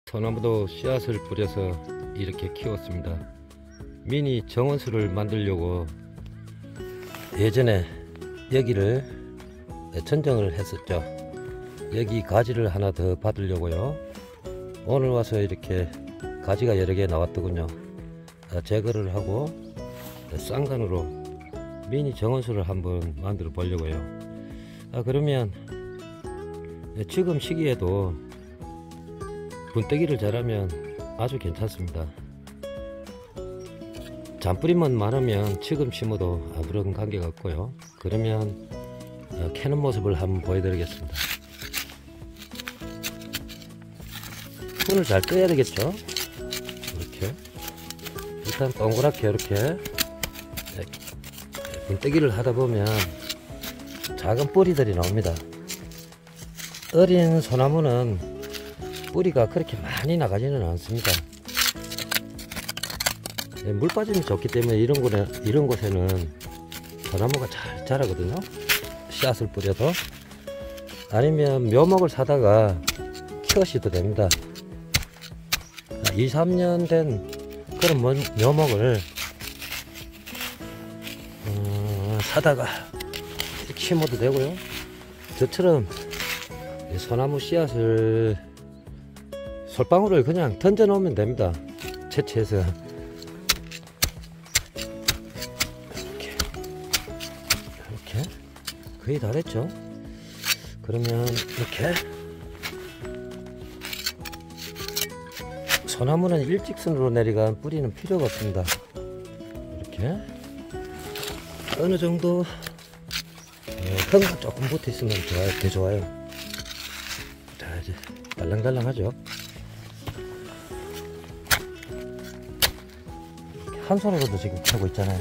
소나무도 씨앗을 뿌려서 이렇게 키웠습니다. 미니 정원수를 만들려고 예전에 여기를 천정을 했었죠. 여기 가지를 하나 더 받으려고요. 오늘 와서 이렇게 가지가 여러 개 나왔더군요. 제거를 하고 쌍간으로 미니 정원수를 한번 만들어 보려고요. 그러면 지금 시기에도 분떼기를 잘하면 아주 괜찮습니다. 잔뿌리만 많으면 지금 심어도 아무런 관계가 없고요. 그러면 캐는 모습을 한번 보여드리겠습니다. 손을 잘 떠야 되겠죠. 이렇게 일단 동그랗게 이렇게 분떼기를 하다 보면 작은 뿌리들이 나옵니다. 어린 소나무는 뿌리가 그렇게 많이 나가지는 않습니다. 물 빠짐이 좋기 때문에 이런 곳에는 소나무가 잘 자라거든요. 씨앗을 뿌려도. 아니면 묘목을 사다가 키우셔도 됩니다. 2, 3년 된 그런 묘목을 사다가 심어도 되고요. 저처럼 소나무 씨앗을 솔방울을 그냥 던져 놓으면 됩니다. 채취해서 이렇게 거의 다 됐죠. 그러면 이렇게 소나무는 일직선으로 내려간 뿌리는 필요가 없습니다. 이렇게 어느 정도 흙만 조금 붙어 있으면 더 좋아요. 자, 이제 달랑달랑하죠. 한 손으로도 지금 하고 있잖아요.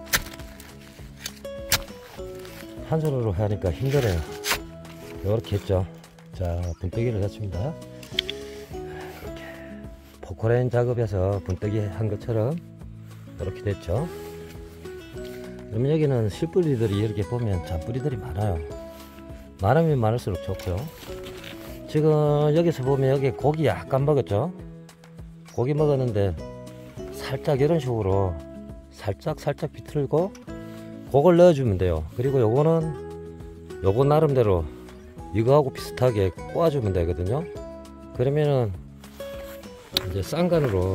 한 손으로 하니까 힘들어요. 이렇게 했죠. 자, 분떼기를 했습니다. 이렇게 포크레인 작업에서 분떼기 한 것처럼 이렇게 됐죠. 그러면 여기는 실뿌리들이 이렇게 보면 잔뿌리들이 많아요. 많으면 많을수록 좋고요. 지금 여기서 보면 여기 고기 약간 먹었죠. 고기 먹었는데 살짝 이런 식으로 살짝 비틀고 그걸 넣어주면 돼요. 그리고 요거 나름대로 이거하고 비슷하게 꼬아주면 되거든요. 그러면은 이제 쌍간으로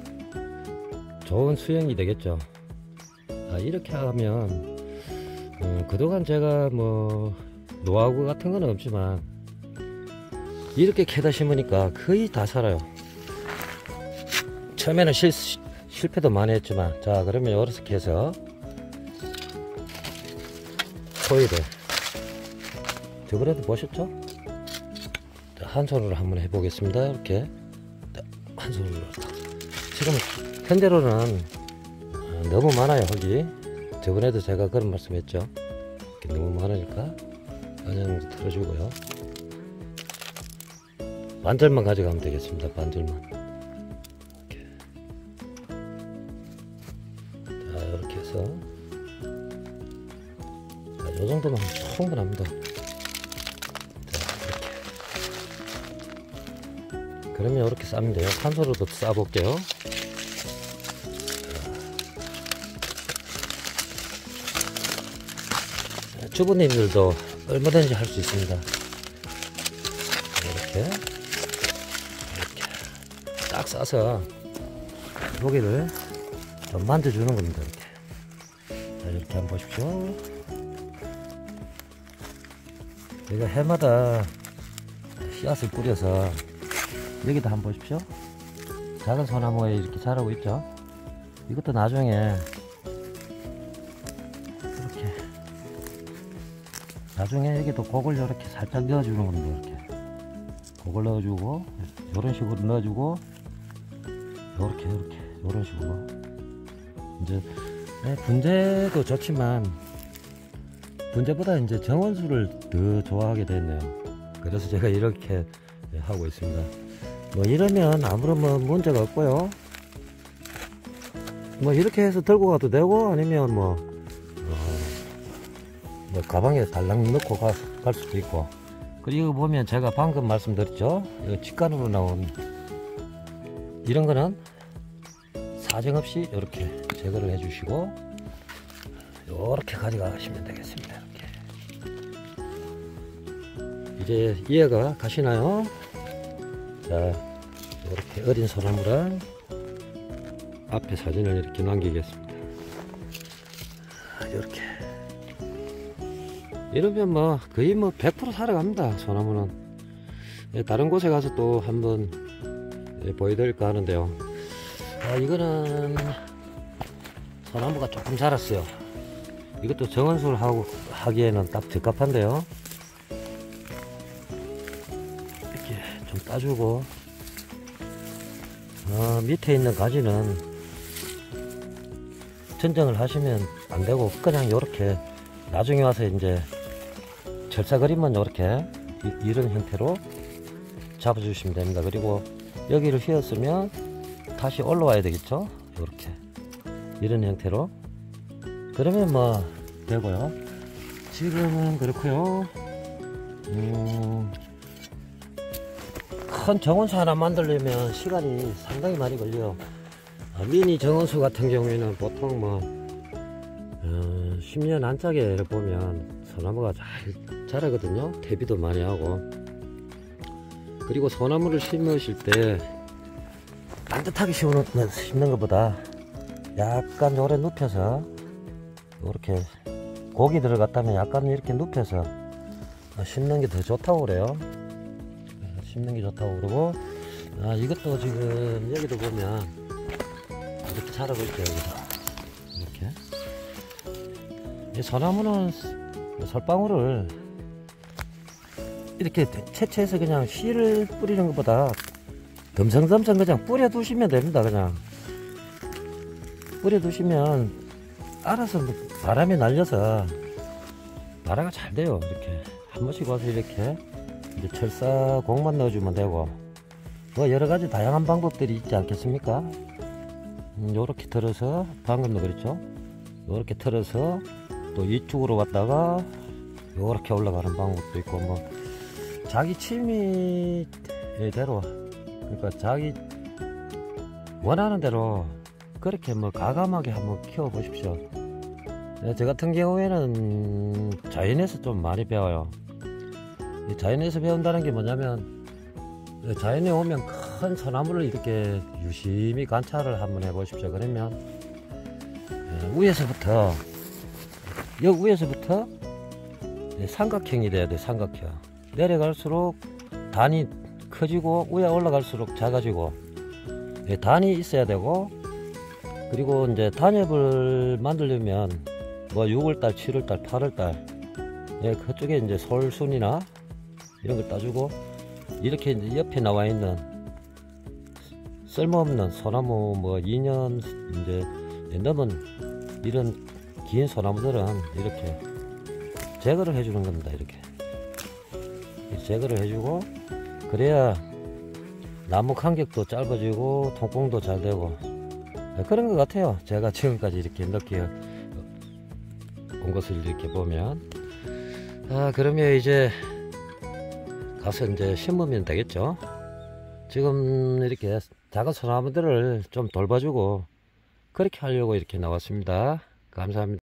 좋은 수영이 되겠죠. 이렇게 하면 그동안 제가 뭐 노하우 같은 건 없지만 이렇게 캐다 심으니까 거의 다 살아요. 처음에는 실패도 많이 했지만, 자, 그러면 이렇게 해서 코일을 저번에도 보셨죠? 자, 한 손으로 한번 해보겠습니다. 이렇게 한 손으로. 지금 현재로는 너무 많아요, 흙이. 저번에도 제가 그런 말씀했죠. 이렇게 너무 많으니까 어느 정도 틀어주고요. 반절만 가져가면 되겠습니다. 반절만. 이렇게 해서 이 정도면 충분합니다. 자, 이렇게. 그러면 이렇게 싸면 돼요. 한 손으로도 싸볼게요. 주부님들도 얼마든지 할 수 있습니다. 이렇게 딱 싸서 여기를 좀 만져주는 겁니다. 이렇게. 자, 이렇게 한번 보십시오. 내가 해마다 씨앗을 뿌려서 여기다 한번 보십시오. 작은 소나무에 이렇게 자라고 있죠. 이것도 나중에 이렇게 여기도 곡을 이렇게 살짝 넣어주는 겁니다. 이렇게 곡을 넣어주고 이런 식으로 넣어주고 이렇게 이런 식으로. 이제 분재도 좋지만 분재보다 이제 정원수를 더 좋아하게 됐네요. 그래서 제가 이렇게 하고 있습니다. 뭐 이러면 아무런 뭐 문제가 없고요. 뭐 이렇게 해서 들고 가도 되고, 아니면 뭐 가방에 달랑 넣고 갈 수도 있고. 그리고 보면 제가 방금 말씀드렸죠, 이거 직관으로 나온 이런 거는 사정없이 이렇게 제거를 해 주시고 이렇게 가져가시면 되겠습니다. 이렇게 이제 이해가 가시나요? 자, 이렇게 어린 소나무랑 앞에 사진을 이렇게 남기겠습니다. 이렇게 이러면 뭐 거의 뭐 100% 살아갑니다. 소나무는. 다른 곳에 가서 또 한번 보여드릴까 하는데요. 이거는 소나무가 조금 자랐어요. 이것도 정원수를 하기에는 딱 적합한데요. 이렇게 좀 따주고, 밑에 있는 가지는 전정을 하시면 안 되고 그냥 이렇게 나중에 와서 이제 철사 그림만 이렇게 이런 형태로 잡아주시면 됩니다. 그리고 여기를 휘었으면 다시 올라와야 되겠죠. 이렇게 이런 형태로. 그러면 뭐 되고요. 지금은 그렇고요. 큰 정원수 하나 만들려면 시간이 상당히 많이 걸려요. 미니 정원수 같은 경우에는 보통 뭐 10년 안짝에 보면 소나무가 잘 자라거든요. 퇴비도 많이 하고. 그리고 소나무를 심으실 때 반듯하게 심는 것보다 약간 오래 눕혀서, 이렇게 고기 들어갔다면 약간 이렇게 눕혀서 심는 게 더 좋다고 그래요. 심는 게 좋다고 그러고, 이것도 지금 여기도 보면 이렇게 자라고 있죠. 여기도 이렇게. 이 소나무는 솔방울을 이렇게 채취해서 그냥 씨를 뿌리는 것보다 덤성덤성 그냥 뿌려 두시면 됩니다. 그냥 뿌려 두시면 알아서 바람에 날려서 발화가 잘 돼요. 이렇게 한 번씩 와서 이렇게 이제 철사 공만 넣어주면 되고, 뭐 여러가지 다양한 방법들이 있지 않겠습니까? 요렇게 틀어서, 방금도 그랬죠? 요렇게 틀어서 또 이쪽으로 왔다가 요렇게 올라가는 방법도 있고, 뭐 자기 취미대로, 그러니까 자기 원하는 대로 그렇게 뭐 가감하게 한번 키워 보십시오. 저 같은 경우에는 자연에서 좀 많이 배워요. 자연에서 배운다는 게 뭐냐면, 자연에 오면 큰 소나무를 이렇게 유심히 관찰을 한번 해 보십시오. 그러면 위에서부터 삼각형이 돼야 돼. 삼각형. 내려갈수록 단이 커지고 위에 올라갈수록 작아지고, 단이 있어야 되고, 그리고 이제 단엽을 만들려면 뭐 6월달, 7월달, 8월달, 그쪽에 이제 솔순이나 이런 걸 따주고, 이렇게 이제 옆에 나와 있는 쓸모없는 소나무, 뭐 2년 이제 넘은 이런 긴 소나무들은 이렇게 제거를 해주는 겁니다. 이렇게 제거를 해주고, 그래야 나무 간격도 짧아지고 통풍도 잘 되고, 그런 것 같아요. 제가 지금까지 이렇게 느끼어 온 것을 이렇게 보면. 그러면 이제 가서 이제 심으면 되겠죠. 지금 이렇게 작은 소나무들을 좀 돌봐주고 그렇게 하려고 이렇게 나왔습니다. 감사합니다.